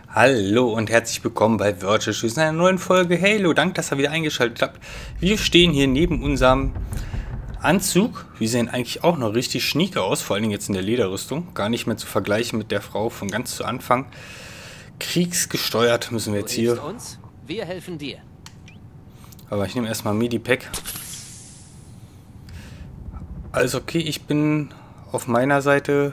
Hallo und herzlich willkommen bei Virtual Schüssen in einer neuen Folge Halo. Danke, dass ihr wieder eingeschaltet habt. Wir stehen hier neben unserem Anzug. Wir sehen eigentlich auch noch richtig schnieke aus, vor allem jetzt in der Lederrüstung. Gar nicht mehr zu vergleichen mit der Frau von ganz zu Anfang. Kriegsgesteuert müssen wir jetzt hier. Uns? Wir helfen dir. Aber ich nehme erstmal Medipack. Also okay, ich bin auf meiner Seite.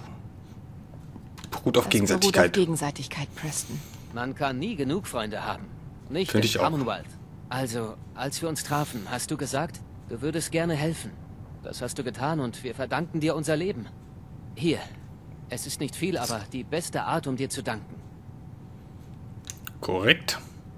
Gut auf Gegenseitigkeit. Beruht auf Gegenseitigkeit, Preston. Man kann nie genug Freunde haben. Nicht Finde im ich auch. Commonwealth. Also, als wir uns trafen, hast du gesagt, du würdest gerne helfen. Das hast du getan und wir verdanken dir unser Leben. Hier. Es ist nicht viel, aber die beste Art, um dir zu danken. Korrekt.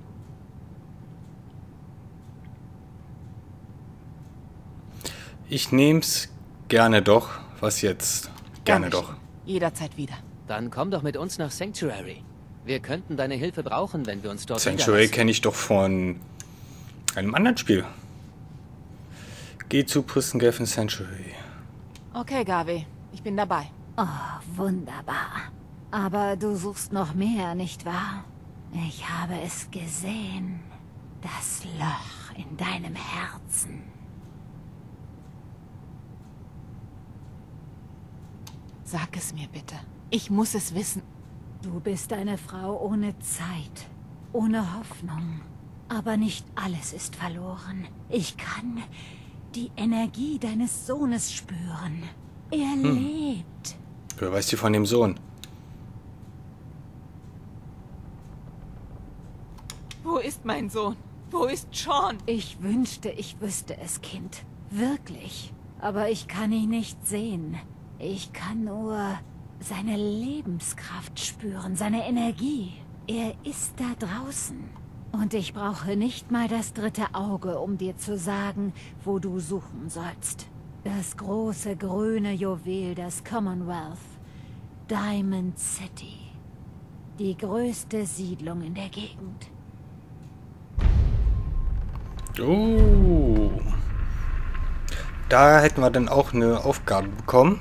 Ich nehm's gerne doch. Was jetzt? Gerne doch. Jederzeit wieder. Dann komm doch mit uns nach Sanctuary. Wir könnten deine Hilfe brauchen, wenn wir uns dort Sanctuary niederlassen. kenne ich doch von einem anderen Spiel. Geh zu Prison Cave in Sanctuary. Okay, Gavi, ich bin dabei. Oh, wunderbar. Aber du suchst noch mehr, nicht wahr? Ich habe es gesehen. Das Loch in deinem Herzen. Sag es mir bitte. Ich muss es wissen. Du bist eine Frau ohne Zeit, ohne Hoffnung. Aber nicht alles ist verloren. Ich kann die Energie deines Sohnes spüren. Er lebt. Wer weiß die von dem Sohn? Wo ist mein Sohn? Wo ist Sean? Ich wünschte, ich wüsste es, Kind. Wirklich. Aber ich kann ihn nicht sehen. Ich kann nur seine Lebenskraft spüren, seine Energie. Er ist da draußen. Und ich brauche nicht mal das dritte Auge, um dir zu sagen, wo du suchen sollst. Das große grüne Juwel des Commonwealth. Diamond City. Die größte Siedlung in der Gegend. Oh. Da hätten wir dann auch eine Aufgabe bekommen.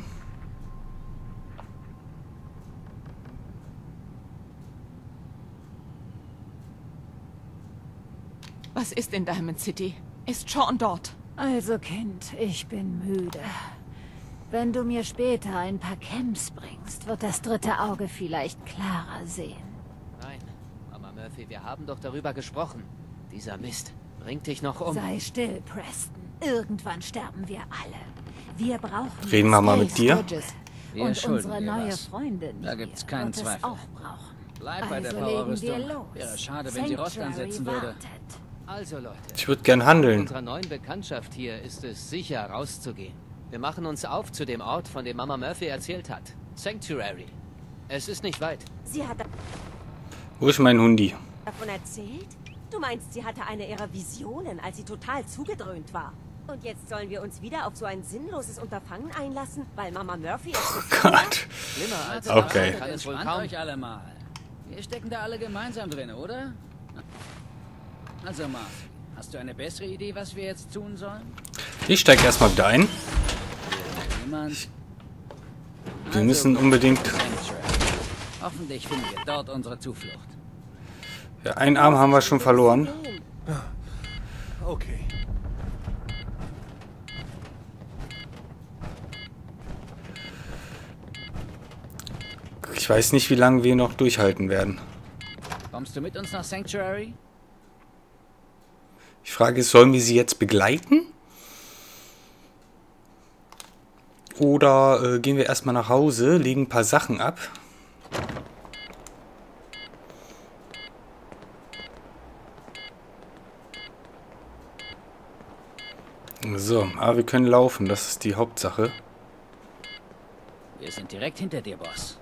Was ist in Diamond City? Ist Sean dort? Also Kind, ich bin müde. Wenn du mir später ein paar Camps bringst, wird das dritte Auge vielleicht klarer sehen. Nein, Mama Murphy, wir haben doch darüber gesprochen. Dieser Mist bringt dich noch um. Sei still, Preston. Irgendwann sterben wir alle. Wir brauchen Reden wir mal Space mit dir. Bridges. Wir Und schulden unsere dir neue was. Freundin Da gibt's hier keinen wird es Zweifel. auch brauchen. Bleib bei der Also legen wir Powerrüstung. los. Wäre schade, wenn sie Rost ansetzen würde. wartet. Also Leute, Ich würde gern handeln. unserer neuen Bekanntschaft hier ist es sicher, rauszugehen. Wir machen uns auf zu dem Ort, von dem Mama Murphy erzählt hat. Sanctuary. Es ist nicht weit. Sie hat Wo ist mein Hundi? davon erzählt? Du meinst, sie hatte eine ihrer Visionen, als sie total zugedröhnt war. Und jetzt sollen wir uns wieder auf so ein sinnloses Unterfangen einlassen, weil Mama Murphy es so Gott. Schlimmer als Okay. kann es wohl Entspannt kaum. euch alle mal. Wir stecken da alle gemeinsam drin, oder? Also Mark, hast du eine bessere Idee, was wir jetzt tun sollen? Ich steige erstmal wieder ein. Niemand? Wir müssen unbedingt. Sanctuary. Hoffentlich finden wir dort unsere Zuflucht. Ja, einen Arm haben wir schon verloren. Okay. Ich weiß nicht, wie lange wir noch durchhalten werden. Kommst du mit uns nach Sanctuary? Die Frage ist, sollen wir sie jetzt begleiten? Oder gehen wir erstmal nach Hause, legen ein paar Sachen ab? So, aber wir können laufen, das ist die Hauptsache. Wir sind direkt hinter dir, Boss.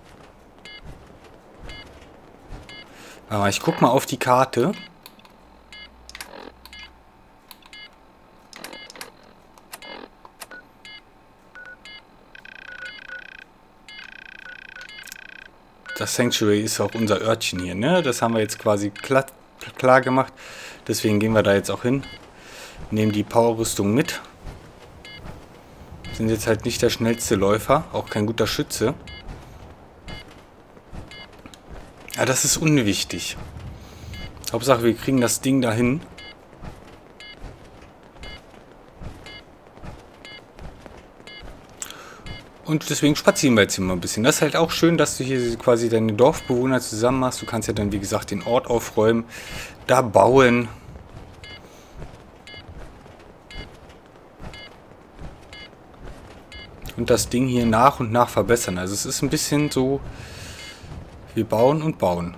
Aber ich guck mal auf die Karte. Das Sanctuary ist auch unser Örtchen hier, ne? Das haben wir jetzt quasi klar gemacht. Deswegen gehen wir da jetzt auch hin. Nehmen die Powerrüstung mit. Sind jetzt halt nicht der schnellste Läufer, auch kein guter Schütze. Ja, das ist unwichtig. Hauptsache, wir kriegen das Ding dahin. Und deswegen spazieren wir jetzt hier mal ein bisschen. Das ist halt auch schön, dass du hier quasi deine Dorfbewohner zusammen machst. Du kannst ja dann, wie gesagt, den Ort aufräumen, da bauen. Und das Ding hier nach und nach verbessern. Also es ist ein bisschen so, wir bauen und bauen.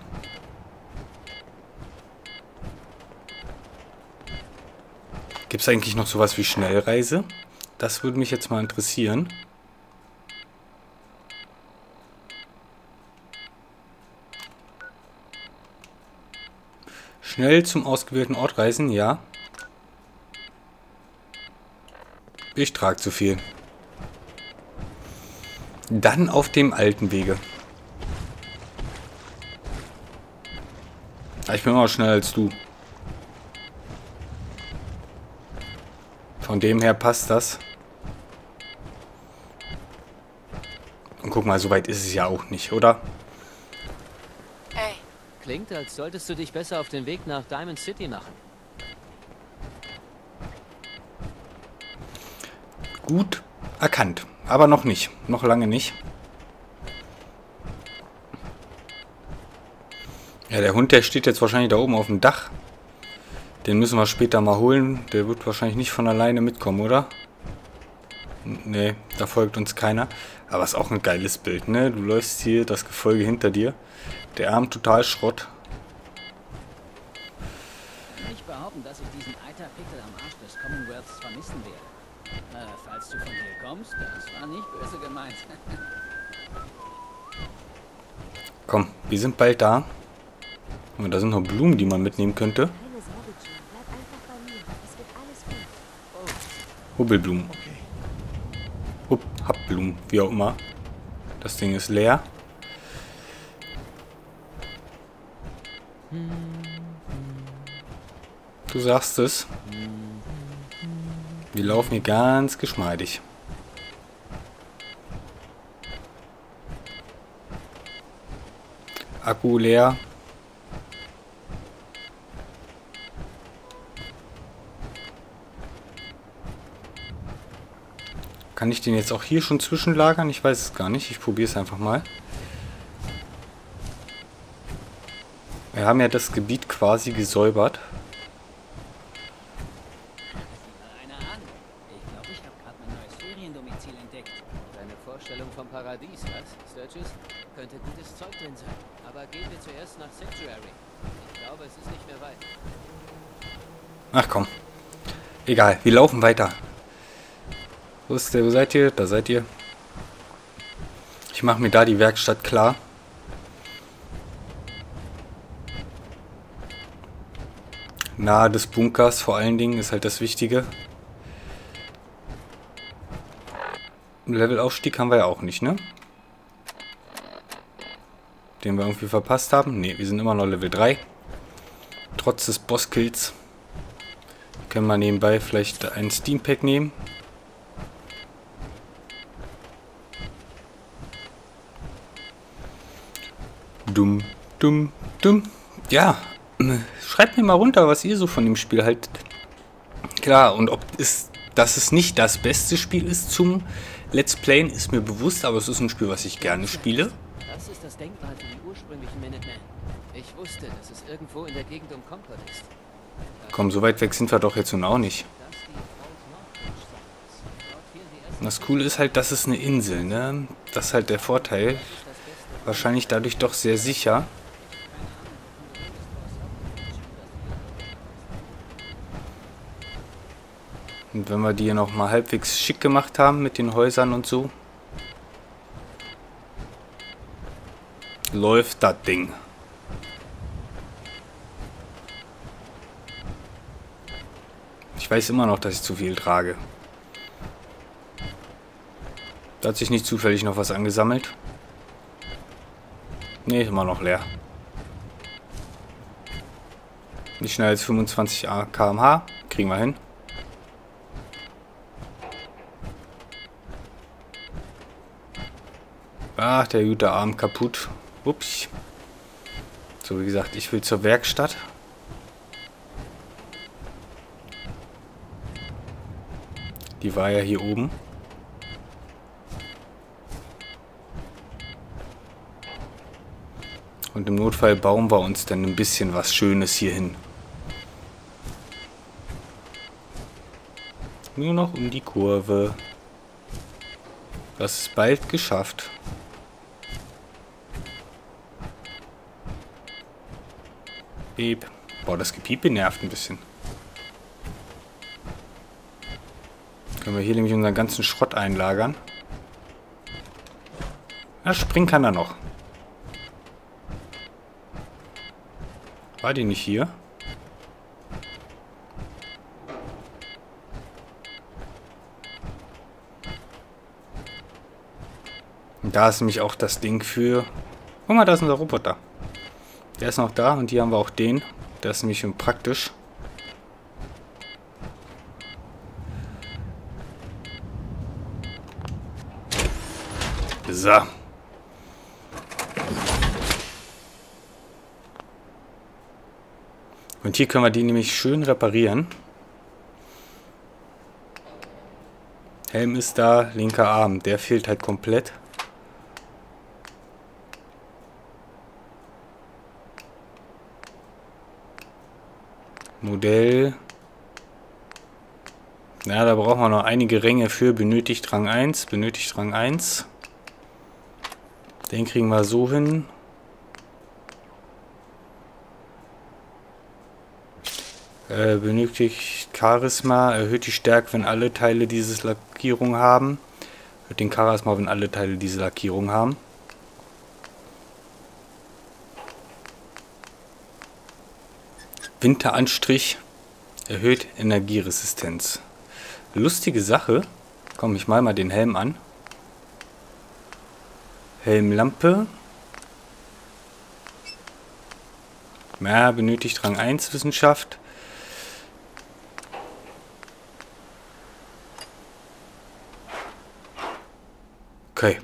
Gibt es eigentlich noch sowas wie Schnellreise? Das würde mich jetzt mal interessieren. Schnell zum ausgewählten Ort reisen, ja. Ich trage zu viel. Dann auf dem alten Wege. Ich bin immer schneller als du. Von dem her passt das. Und guck mal, so weit ist es ja auch nicht, oder? Klingt, als solltest du dich besser auf den Weg nach Diamond City machen. Gut erkannt. Aber noch nicht. Noch lange nicht. Ja, der Hund, der steht jetzt wahrscheinlich da oben auf dem Dach. Den müssen wir später mal holen. Der wird wahrscheinlich nicht von alleine mitkommen, oder? Nee, da folgt uns keiner. Aber ist auch ein geiles Bild, ne? Du läufst hier, das Gefolge hinter dir. Der Arm total Schrott. Nicht behaupten, dass ich diesen Eiterpickel am Arsch des Commonwealths vermissen werde. Falls du von hier kommst, das war nicht böse gemeint. Komm, wir sind bald da. Und da sind noch Blumen, die man mitnehmen könnte. Keine Sorge, Jim. Bleib einfach bei mir. Es wird alles gut. Hubbelblumen. Habblumen, wie auch immer. Das Ding ist leer. Du sagst es. Wir laufen hier ganz geschmeidig. Akku leer. Kann ich den jetzt auch hier schon zwischenlagern? Ich weiß es gar nicht. Ich probiere es einfach mal. Wir haben ja das Gebiet quasi gesäubert. Einer an. Ich glaube, ich habe gerade mein neues Feriendomizil entdeckt. Deine Vorstellung vom Paradies, was, Sturgis? Könnte gutes Zeug drin sein. Aber gehen wir zuerst nach Sanctuary. Ich glaube, es ist nicht mehr weit. Ach komm. Egal, wir laufen weiter. Wo seid ihr? Da seid ihr. Ich mache mir da die Werkstatt klar. Nahe des Bunkers vor allen Dingen ist halt das Wichtige. Levelaufstieg haben wir ja auch nicht, ne? Den wir irgendwie verpasst haben. Ne, wir sind immer noch Level 3. Trotz des Bosskills. Können wir nebenbei vielleicht ein Steam Pack nehmen. Dumm, dumm, dumm. Ja, schreibt mir mal runter, was ihr so von dem Spiel haltet. Klar, und dass es nicht das beste Spiel ist zum Let's Playen, ist mir bewusst, aber es ist ein Spiel, was ich gerne spiele. Das ist das Denkmal für die ursprünglichen Minutemen. Ich wusste, dass es irgendwo in der Gegend um Concord ist. Komm, so weit weg sind wir doch jetzt nun auch nicht. Das die Falls Northwich sein. Dort fielen die ersten Das Coole ist halt, dass es eine Insel, ne? Das ist halt der Vorteil. Wahrscheinlich dadurch doch sehr sicher. Und wenn wir die hier noch mal halbwegs schick gemacht haben mit den Häusern und so, läuft das Ding. Ich weiß immer noch, dass ich zu viel trage. Da hat sich nicht zufällig noch was angesammelt. Ne, immer noch leer. Nicht schneller als 25 km/h. Kriegen wir hin. Ach, der gute Arm kaputt. Ups. So, wie gesagt, ich will zur Werkstatt. Die war ja hier oben. Und im Notfall bauen wir uns dann ein bisschen was Schönes hier hin. Nur noch um die Kurve. Das ist bald geschafft. Piep. Boah, das Gepiepe nervt ein bisschen. Können wir hier nämlich unseren ganzen Schrott einlagern. Ja, springen kann er noch. War die nicht hier? Und da ist nämlich auch das Ding für... Guck mal, da ist unser Roboter. Der ist noch da und hier haben wir auch den. Der ist nämlich schon praktisch. So. Und hier können wir die nämlich schön reparieren. Helm ist da, linker Arm. Der fehlt halt komplett. Modell. Ja, da brauchen wir noch einige Ränge für. Benötigt Rang 1. Benötigt Rang 1. Den kriegen wir so hin. Benötigt Charisma. Erhöht die Stärke, wenn alle Teile diese Lackierung haben. Erhöht den Charisma, wenn alle Teile diese Lackierung haben. Winteranstrich. Erhöht Energieresistenz. Lustige Sache. Komm, ich mal den Helm an. Helmlampe. Ja, benötigt Rang 1 Wissenschaft. Okay.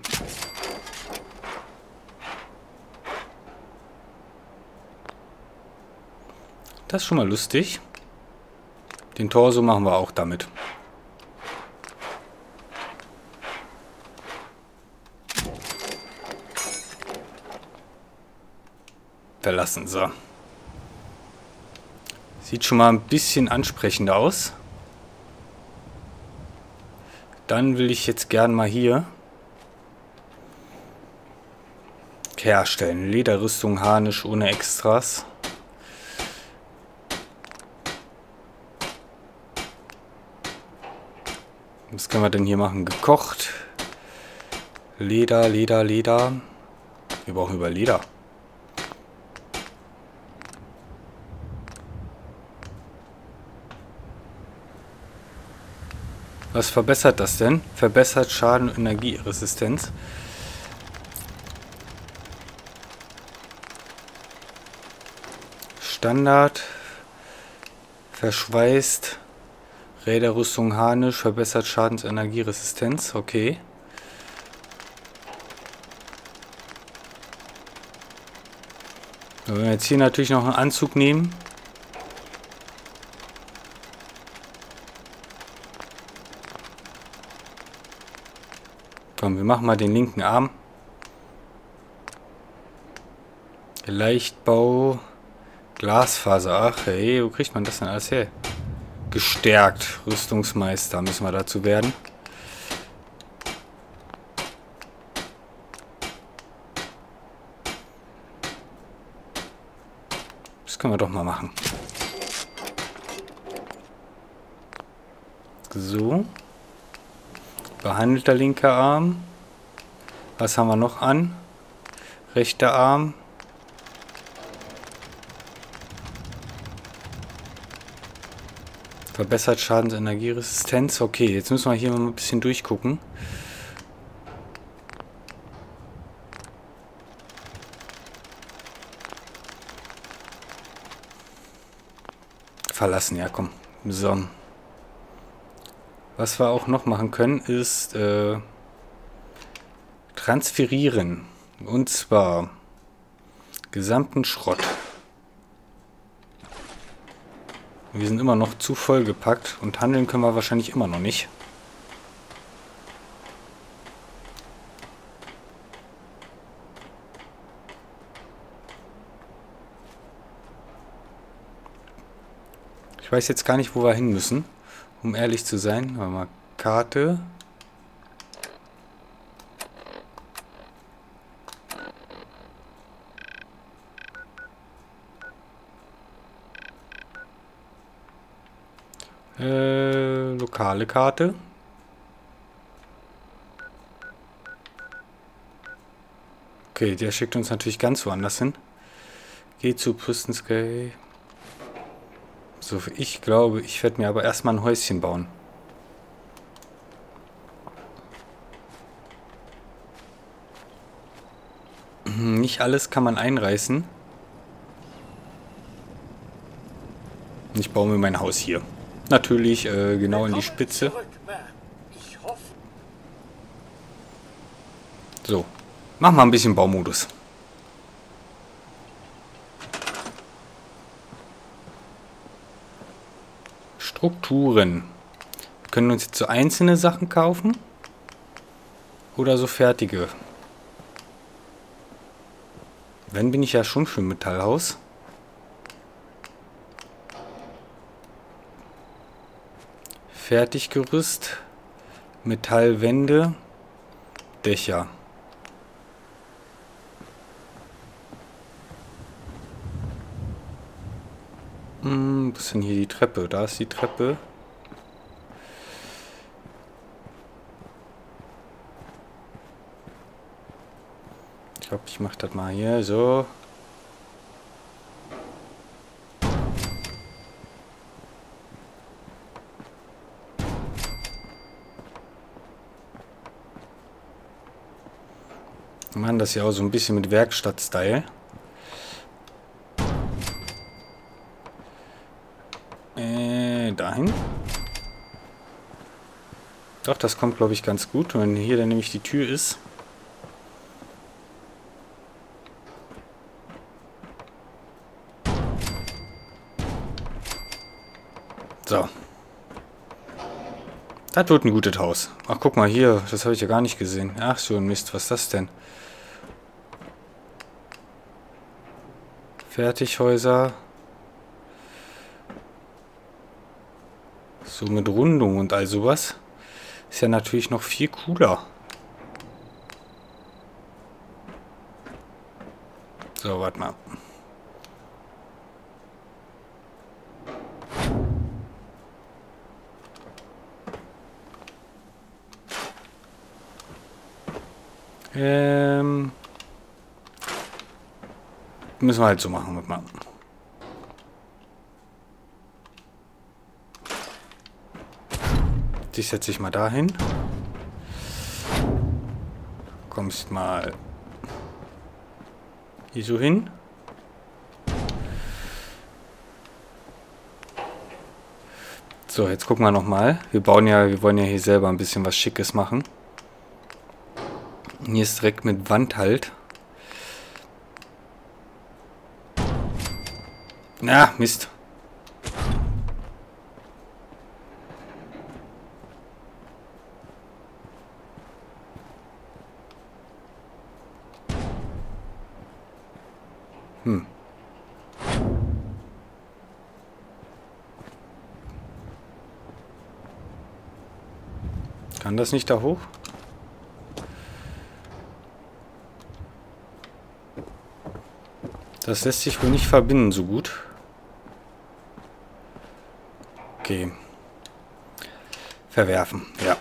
Das ist schon mal lustig. Den Torso machen wir auch damit. Verlassen, so. Sieht schon mal ein bisschen ansprechender aus. Dann will ich jetzt gern mal hier herstellen. Lederrüstung, Harnisch ohne Extras. Was können wir denn hier machen? Gekocht. Leder, Leder, Leder. Wir brauchen über Leder. Was verbessert das denn? Verbessert Schaden und Energieresistenz. Standard. Verschweißt. Räderrüstung Harnisch. Verbessert Schadens- und Energieresistenz. Okay. Wenn wir jetzt hier natürlich noch einen Anzug nehmen. Komm, wir machen mal den linken Arm. Leichtbau. Glasfaser. Ach, hey, wo kriegt man das denn alles her? Gestärkt. Rüstungsmeister müssen wir dazu werden. Das können wir doch mal machen. So. Behandelter linker Arm. Was haben wir noch an? Rechter Arm. Verbessert Schadens- und Energieresistenz. Okay, jetzt müssen wir hier mal ein bisschen durchgucken. Verlassen, ja komm. So. Was wir auch noch machen können, ist transferieren. Und zwar Gesamten Schrott. Wir sind immer noch zu vollgepackt und handeln können wir wahrscheinlich immer noch nicht. Ich weiß jetzt gar nicht, wo wir hin müssen, um ehrlich zu sein. Warte mal, Karte. Lokale Karte. Okay, der schickt uns natürlich ganz woanders hin. Geht zu Pistons Gate. So, ich glaube, ich werde mir aber erstmal ein Häuschen bauen. Nicht alles kann man einreißen. Ich baue mir mein Haus hier. Natürlich genau in die Spitze. So, mach mal ein bisschen Baumodus. Strukturen. Wir können uns jetzt so einzelne Sachen kaufen. Oder so fertige. Wenn bin ich ja schon für ein Metallhaus. Fertiggerüst. Metallwände. Dächer. Wo ist denn hier die Treppe? Da ist die Treppe. Ich glaube, ich mache das mal hier so. Wir machen das ja auch so ein bisschen mit Werkstatt-Style. Dahin. Doch, das kommt, glaube ich, ganz gut. Wenn hier dann nämlich die Tür ist. So. Das wird ein gutes Haus. Ach, guck mal hier. Das habe ich ja gar nicht gesehen. Ach so ein Mist. Was ist das denn? Fertighäuser. So mit Rundung und all sowas. Ist ja natürlich noch viel cooler. So, warte mal. Müssen wir halt so machen, warte mal. Dich setze ich mal dahin. Kommst mal hier so hin. So, jetzt gucken wir nochmal. Wir wollen ja hier selber ein bisschen was Schickes machen. Hier ist direkt mit Wand halt. Na, Mist. Kann das nicht da hoch? Das lässt sich wohl nicht verbinden so gut. Okay. Verwerfen, ja.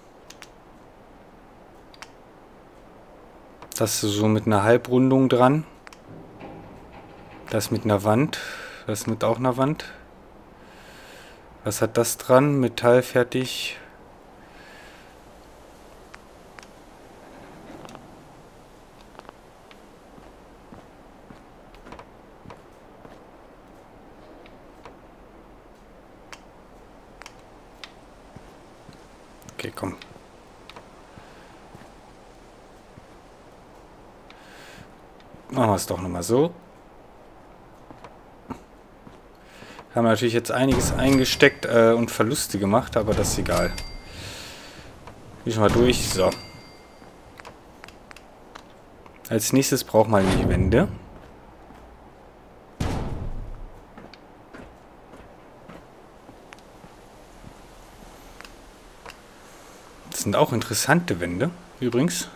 Das ist so mit einer Halbrundung dran. Das mit einer Wand. Das mit auch einer Wand. Was hat das dran? Metall fertig. Okay, komm. Machen wir es doch nochmal so. Haben natürlich jetzt einiges eingesteckt und Verluste gemacht, aber das ist egal. Geh schon mal durch. So. Als nächstes brauchen wir die Wände. Das sind auch interessante Wände, übrigens.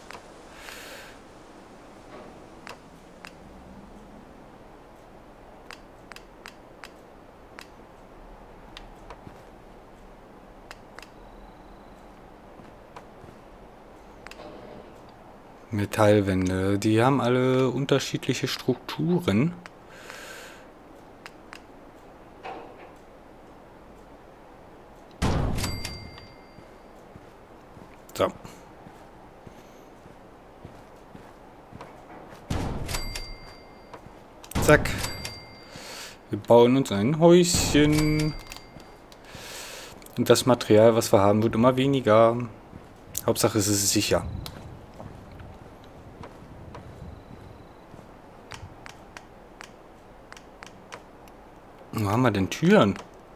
Metallwände, die haben alle unterschiedliche Strukturen. So. Zack. Wir bauen uns ein Häuschen. Und das Material, was wir haben, wird immer weniger. Hauptsache es ist sicher. Wo haben wir denn Türen?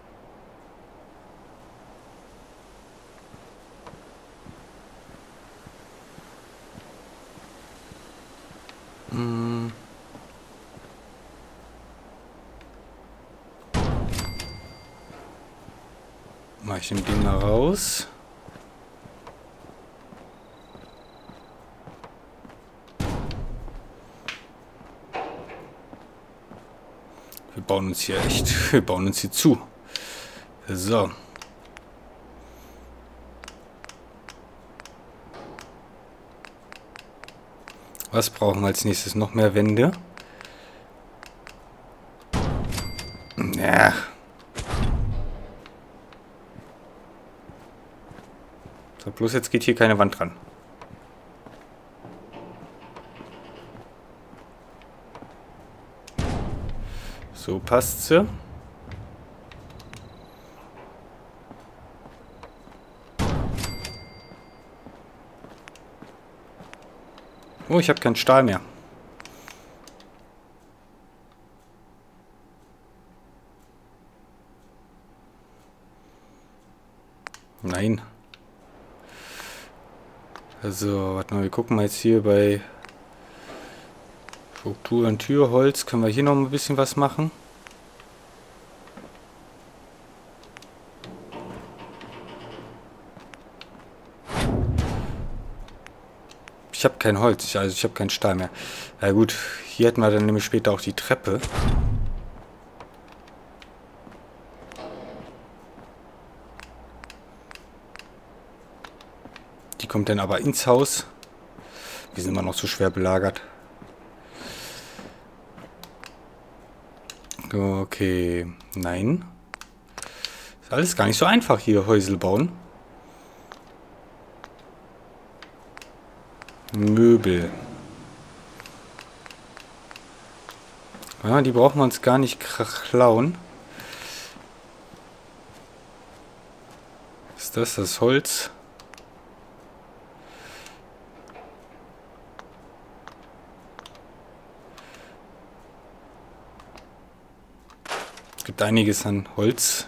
Mach ich den mal raus. Wir bauen uns hier echt, wir bauen uns hier zu. So. Was brauchen wir als nächstes? Noch mehr Wände? Ja. So, bloß jetzt geht hier keine Wand dran. So passt sie. Oh, ich habe keinen Stahl mehr. Nein. Also, warte mal, wir gucken mal jetzt hier bei Strukturen, Türholz. Können wir hier noch ein bisschen was machen? Ich habe kein Holz, also ich habe keinen Stahl mehr. Ja gut, hier hätten wir dann nämlich später auch die Treppe. Die kommt dann aber ins Haus. Wir sind immer noch so schwer belagert. Okay, nein. Ist alles gar nicht so einfach hier, Häusel bauen. Möbel. Ja, die brauchen wir uns gar nicht klauen. Ist das Holz? Es gibt einiges an Holz.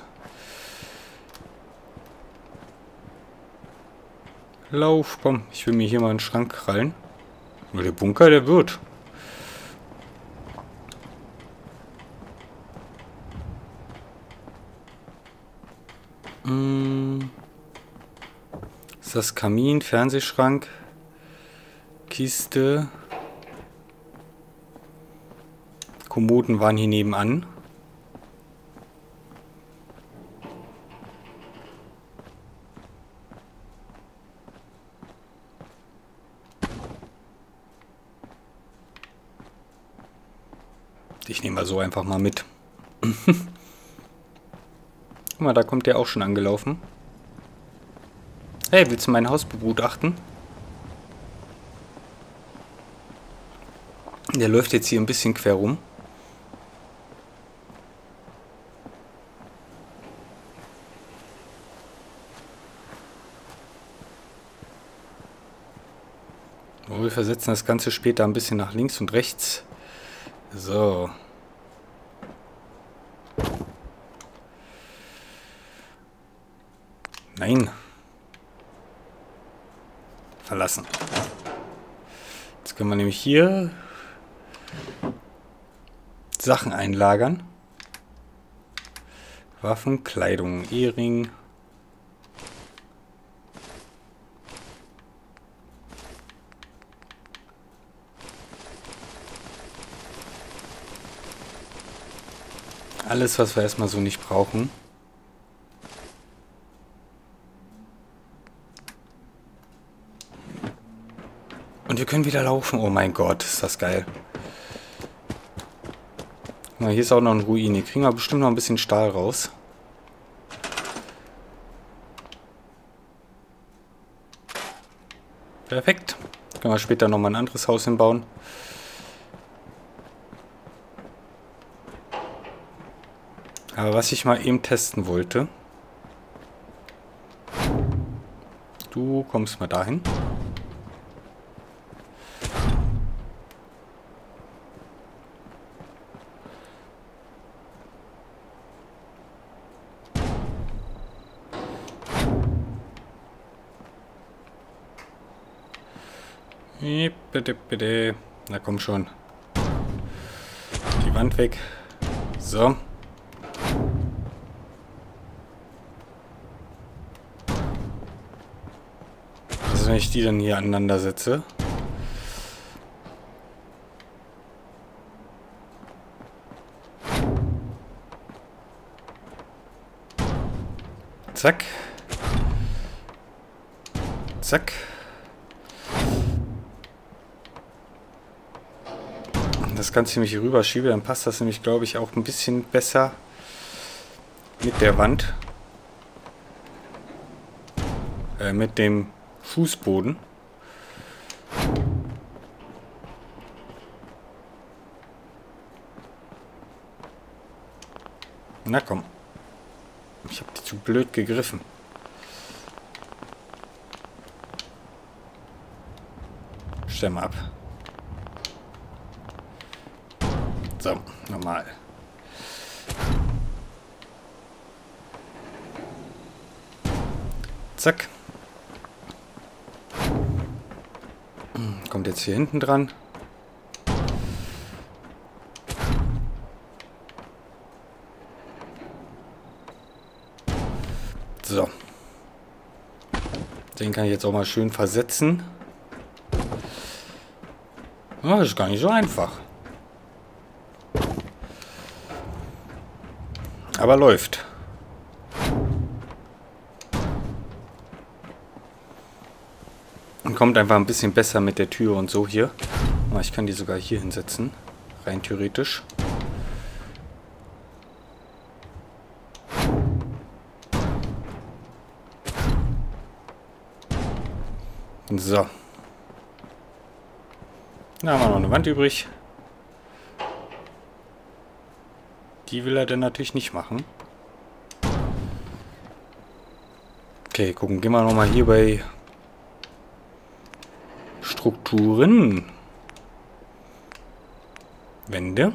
Lauf, komm, ich will mir hier mal einen Schrank krallen. Nur der Bunker, der wird. Ist das Kamin, Fernsehschrank, Kiste. Kommoden waren hier nebenan. Ich nehme mal so einfach mal mit. Guck mal, da kommt der auch schon angelaufen. Hey, willst du mein Haus begutachten? Der läuft jetzt hier ein bisschen quer rum. Oh, wir versetzen das Ganze später ein bisschen nach links und rechts. So. Nein. Verlassen. Jetzt können wir nämlich hier Sachen einlagern. Waffen, Kleidung, Ehering. Alles, was wir erstmal so nicht brauchen. Und wir können wieder laufen. Oh mein Gott, ist das geil. Guck mal, hier ist auch noch eine Ruine. Kriegen wir bestimmt noch ein bisschen Stahl raus. Perfekt. Können wir später nochmal ein anderes Haus hinbauen. Aber was ich mal eben testen wollte. Du kommst mal dahin. Bitte, bitte. Na komm schon. Die Wand weg. So. Also wenn ich die dann hier aneinander setze. Zack. Zack. Das Ganze nämlich hier rüber schiebe, dann passt das nämlich, glaube ich, auch ein bisschen besser mit der Wand. Mit dem Fußboden. Na komm. Ich habe die zu blöd gegriffen. Stell mal ab. So, normal. Zack. Kommt jetzt hier hinten dran. So. Den kann ich jetzt auch mal schön versetzen. Oh, das ist gar nicht so einfach. Aber läuft. Und kommt einfach ein bisschen besser mit der Tür und so hier. Oh, ich kann die sogar hier hinsetzen. Rein theoretisch. So. Da haben wir noch eine Wand übrig. Die will er dann natürlich nicht machen. Okay, gucken. Gehen wir nochmal hier bei Strukturen. Wände.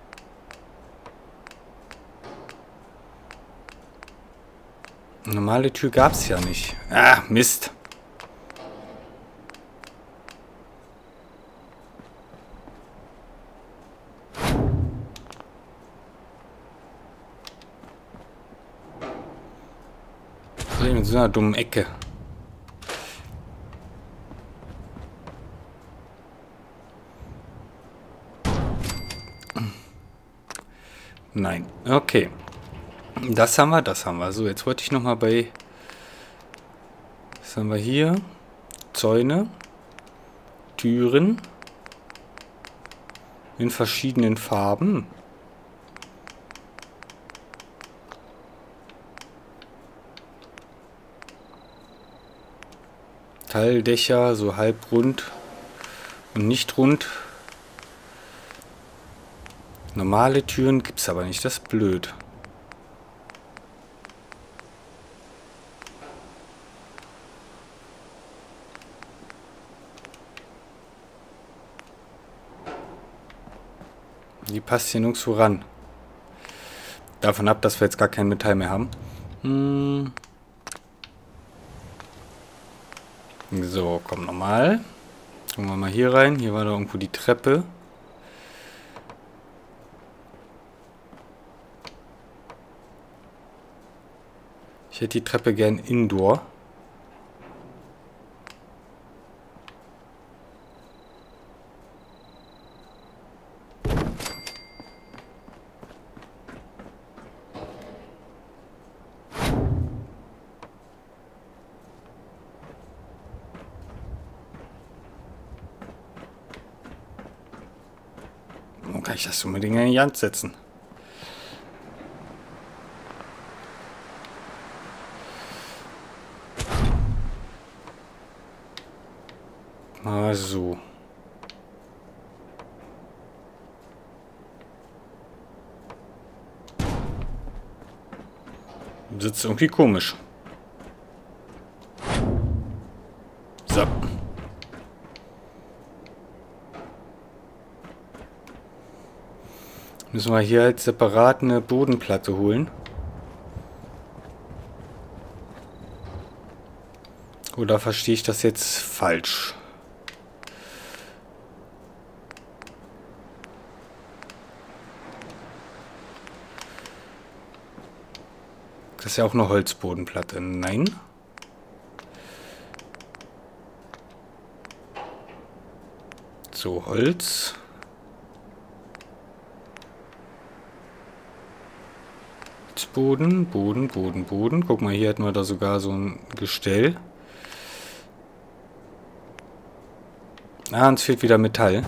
Normale Tür gab es ja nicht. Ah, Mist. In so einer dummen Ecke. Nein. Okay. Das haben wir, das haben wir. So, jetzt wollte ich nochmal bei... Was haben wir hier? Zäune. Türen. In verschiedenen Farben. Teildächer, so halb rund und nicht rund. Normale Türen gibt es aber nicht, das ist blöd. Die passt hier nirgendwo ran. Davon ab, dass wir jetzt gar kein Metall mehr haben. So, komm nochmal. Gucken wir mal hier rein. Hier war da irgendwo die Treppe. Ich hätte die Treppe gern indoor. Warum kann ich das unbedingt in die Hand setzen? Mal so. Sitzt irgendwie komisch. So. Müssen wir hier halt separat eine Bodenplatte holen. Oder verstehe ich das jetzt falsch? Das ist ja auch eine Holzbodenplatte. Nein. So, Holz. Boden. Guck mal, hier hätten wir da sogar so ein Gestell. Ah, uns fehlt wieder Metall.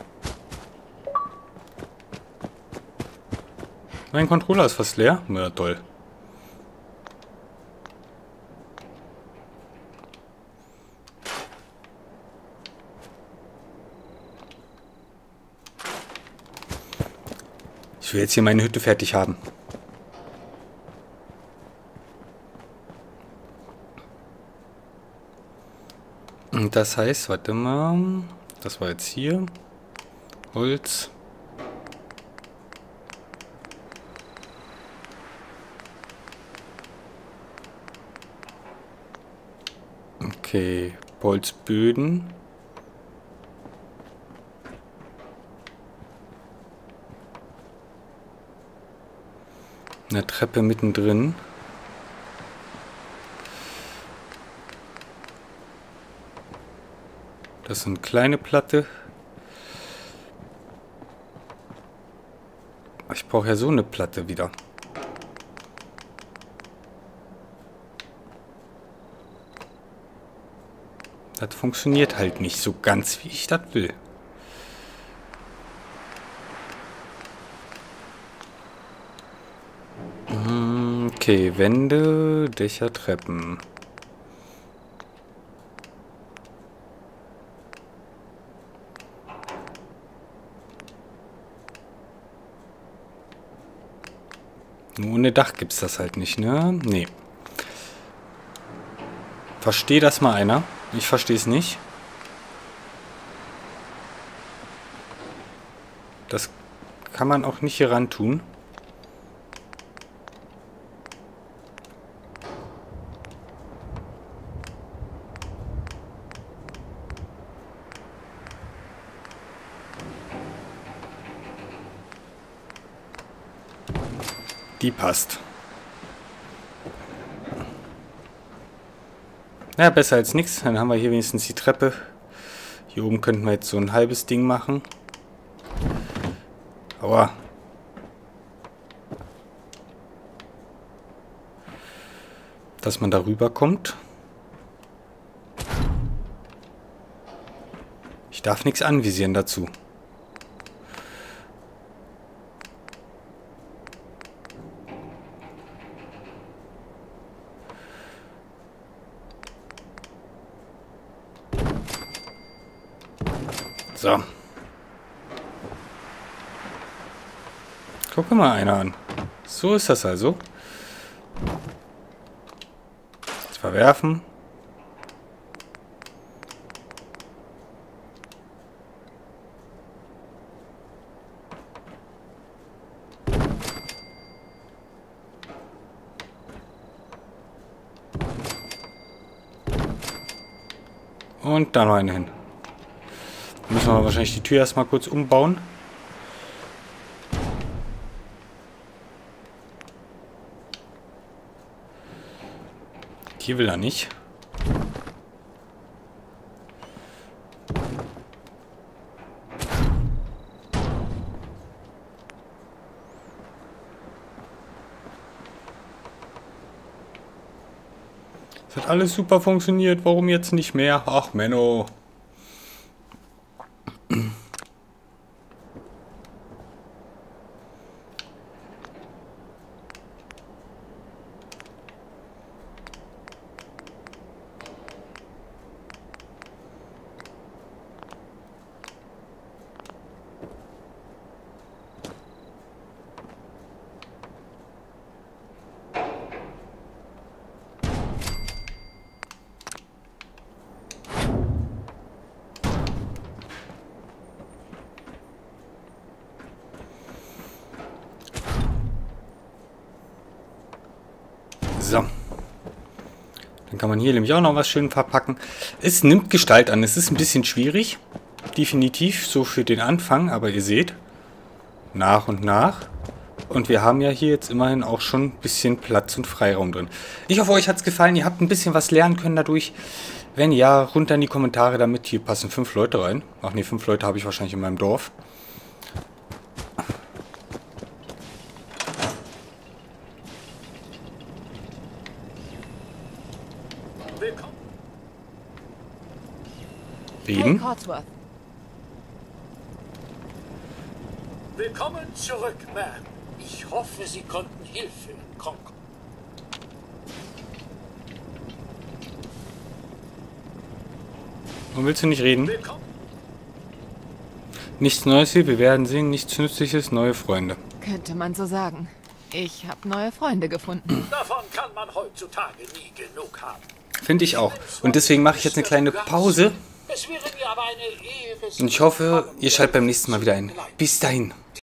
Mein Controller ist fast leer. Na toll. Ich will jetzt hier meine Hütte fertig haben. Und das heißt, warte mal, das war jetzt hier, Holz. Okay, Holzböden. Eine Treppe mittendrin. Das ist eine kleine Platte. Ich brauche ja so eine Platte wieder. Das funktioniert halt nicht so ganz, wie ich das will. Okay, Wände, Dächer, Treppen. Nur ohne Dach gibt's das halt nicht, ne? Nee. Versteht das mal einer? Ich verstehe es nicht. Das kann man auch nicht hier ran tun. Die passt. Ja, besser als nichts. Dann haben wir hier wenigstens die Treppe. Hier oben könnten wir jetzt so ein halbes Ding machen. Aua. Dass man darüber kommt. Ich darf nichts anvisieren dazu. So. Gucke mal einer an. So ist das also. Jetzt verwerfen. Und da noch eine hin. Müssen wir wahrscheinlich die Tür erstmal kurz umbauen. Hier will er nicht. Es hat alles super funktioniert. Warum jetzt nicht mehr? Ach, Menno. So. Dann kann man hier nämlich auch noch was schön verpacken. Es nimmt Gestalt an. Es ist ein bisschen schwierig. Definitiv so für den Anfang. Aber ihr seht, nach und nach. Und wir haben ja hier jetzt immerhin auch schon ein bisschen Platz und Freiraum drin. Ich hoffe, euch hat es gefallen. Ihr habt ein bisschen was lernen können dadurch. Wenn ja, runter in die Kommentare damit. Hier passen 5 Leute rein. Ach nee, 5 Leute habe ich wahrscheinlich in meinem Dorf. Reden. Hey, Codsworth. Willkommen zurück, Ma'am. Ich hoffe, Sie konnten Hilfe in Concord. Und willst du nicht reden? Willkommen. Nichts Neues hier, wir werden sehen. Nichts Nützliches, neue Freunde. Könnte man so sagen. Ich habe neue Freunde gefunden. Davon kann man heutzutage nie genug haben. Finde ich auch. Und deswegen mache ich jetzt eine kleine Pause. Es wäre mir aber eine Ehre, Sie Und ich hoffe, ihr schaltet beim nächsten Mal wieder ein. Bis dahin.